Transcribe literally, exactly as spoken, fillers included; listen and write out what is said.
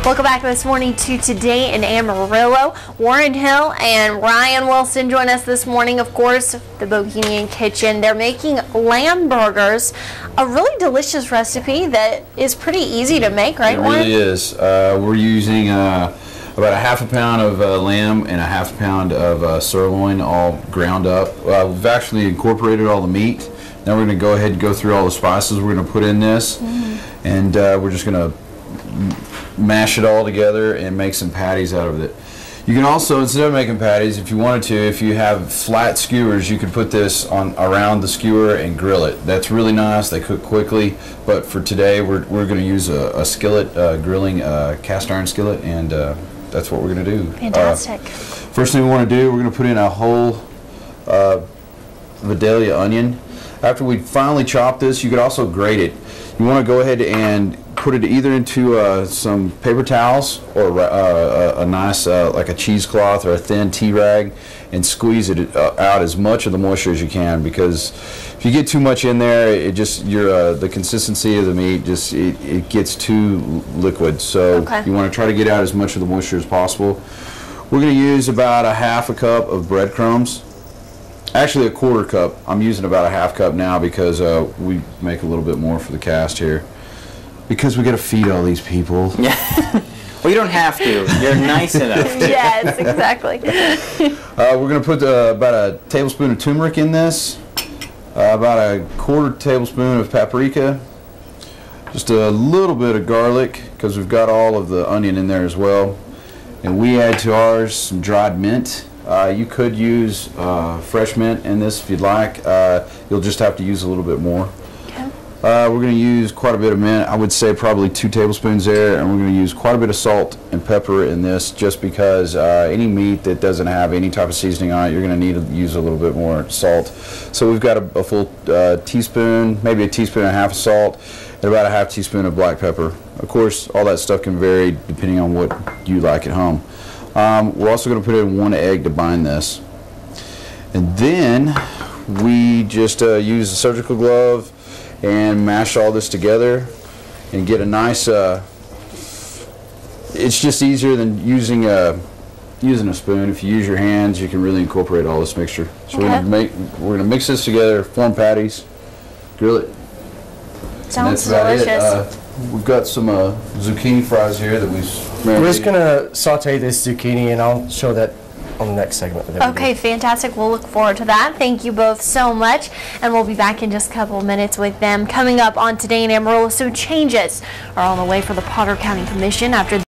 Welcome back this morning to Today in Amarillo. Warren Hill and Ryan Wilson join us this morning. Of course, the Bohemian Kitchen. They're making lamb burgers, a really delicious recipe that is pretty easy to make, right, It Warren? really is. Uh, we're using uh, about a half a pound of uh, lamb and a half a pound of uh, sirloin, all ground up. Uh, we've actually incorporated all the meat. Now we're going to go ahead and go through all the spices we're going to put in this, mm-hmm. and uh, we're just going to mash it all together and make some patties out of it. You can also, instead of making patties, if you wanted to, if you have flat skewers, you could put this on around the skewer and grill it. That's really nice. They cook quickly. But for today, we're we're going to use a, a skillet, uh, grilling uh, cast iron skillet, and uh, that's what we're going to do. Fantastic. Uh, first thing we want to do, we're going to put in a whole uh, Vidalia onion. After we finally chop this, you could also grate it. You want to go ahead and put it either into uh, some paper towels or uh, a, a nice, uh, like a cheesecloth or a thin tea rag, and squeeze it uh, out as much of the moisture as you can, because if you get too much in there, it just your uh, the consistency of the meat just it, it gets too liquid. So okay. You want to try to get out as much of the moisture as possible. We're going to use about a half a cup of breadcrumbs. Actually, a quarter cup. I'm using about a half cup now because uh, we make a little bit more for the cast here. Because we got to feed all these people. Yeah. Well, you don't have to. You're nice enough. Yes, exactly. uh, we're going to put uh, about a tablespoon of turmeric in this, uh, about a quarter tablespoon of paprika, just a little bit of garlic because we've got all of the onion in there as well. And we add to ours some dried mint. Uh, you could use uh, fresh mint in this if you'd like. Uh, you'll just have to use a little bit more. Okay. Uh, we're going to use quite a bit of mint. I would say probably two tablespoons there, and we're going to use quite a bit of salt and pepper in this, just because uh, any meat that doesn't have any type of seasoning on it, you're going to need to use a little bit more salt. So we've got a, a full uh, teaspoon, maybe a teaspoon and a half of salt, and about a half teaspoon of black pepper. Of course, all that stuff can vary depending on what you like at home. Um, we're also going to put in one egg to bind this. And then we just uh, use a surgical glove and mash all this together and get a nice, uh, it's just easier than using a, using a spoon. If you use your hands, you can really incorporate all this mixture. So okay. we're going to make, we're going to mix this together, form patties, grill it. Sounds delicious. delicious. Uh, we've got some uh, zucchini fries here that we've We're just going to saute this zucchini, and I'll show that on the next segment. Okay, fantastic. We'll look forward to that. Thank you both so much, and we'll be back in just a couple of minutes with them. Coming up on Today in Amarillo, so changes are on the way for the Potter County Commission after